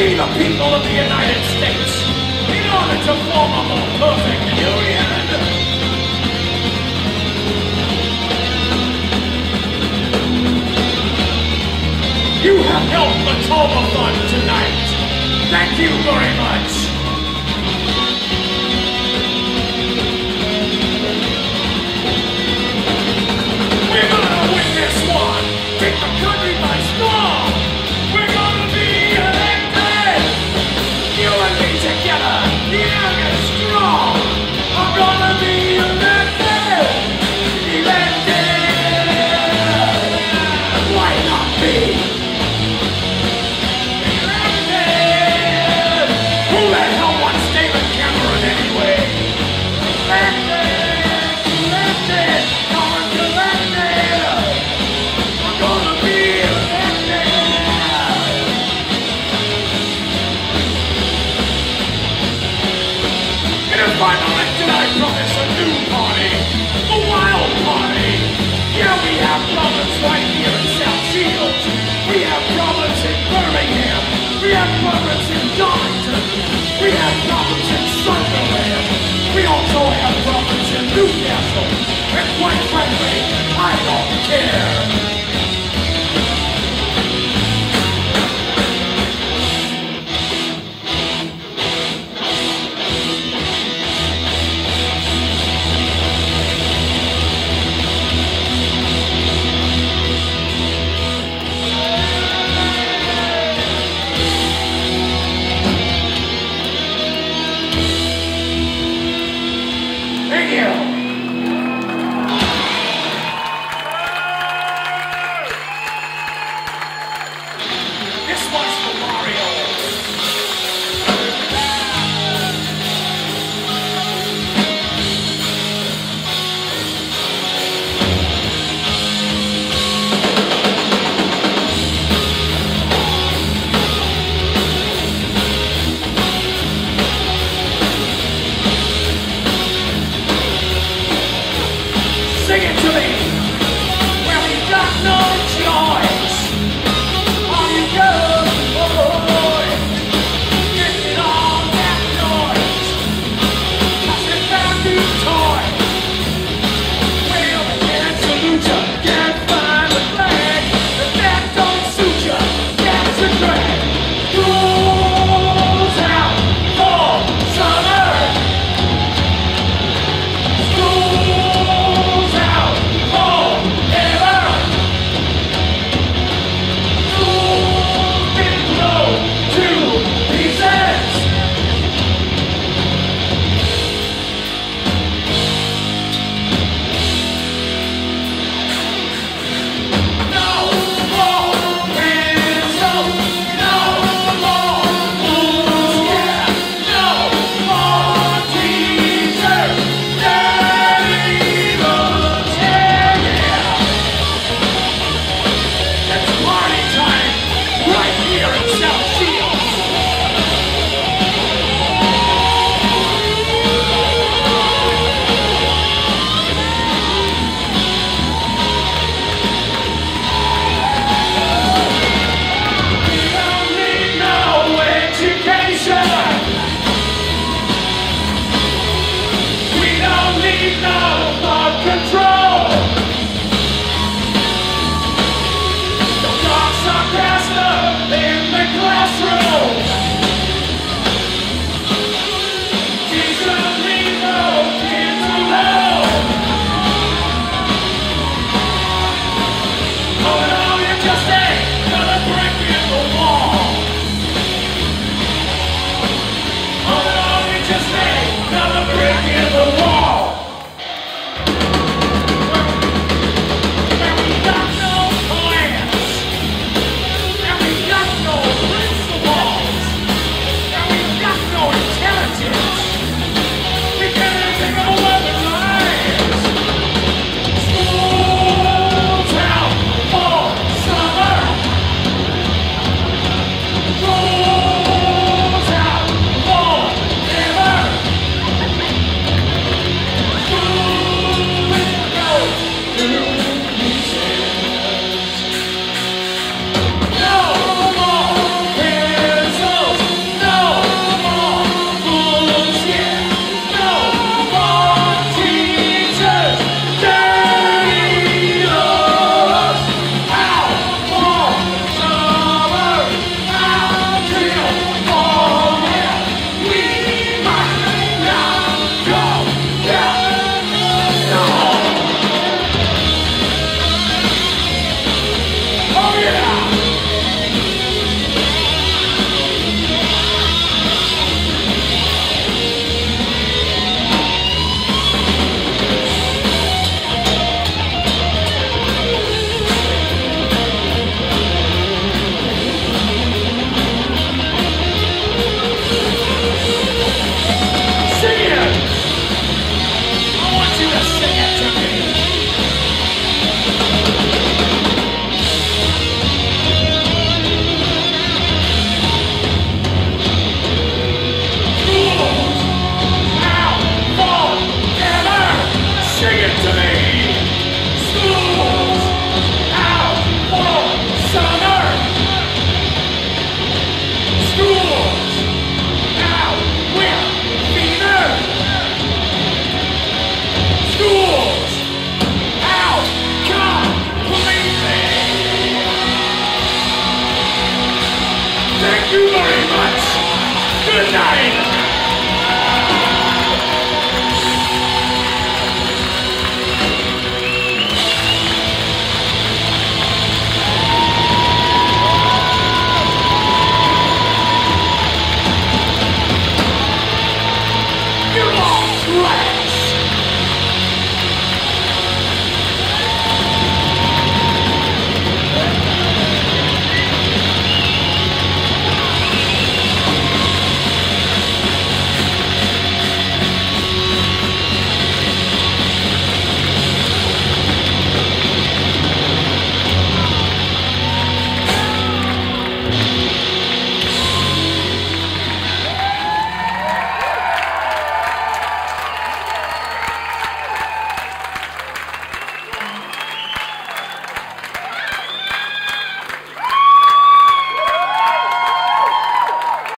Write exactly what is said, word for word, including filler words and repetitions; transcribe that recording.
free the people of the United States in order to form a more perfect union. You have helped the Toma Fund tonight. Thank you very much. We're gonna win this one. Take the country by storm. We're gonna be elected. You and me together, young and strong. I'm gonna be elected. Elected. Why not be? Right here in South Shields. We have problems in Birmingham. We have problems in Darlington. We have problems in Sunderland. We also have problems in Newcastle. And quite frankly, I don't care. Well, we got no choice. All you go, you very much. Good night.